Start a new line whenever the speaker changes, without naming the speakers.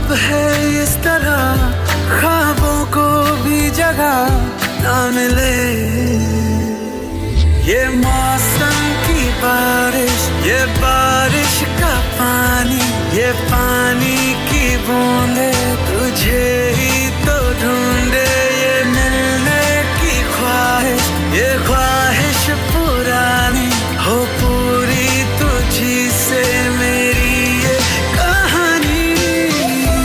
अब है इस तरह ख्वाबों को भी जगह ना मिले। ये मौसम की बारिश, ये बारिश का पानी, ये पानी की बूंदे तुझे ही तो ढूंढे।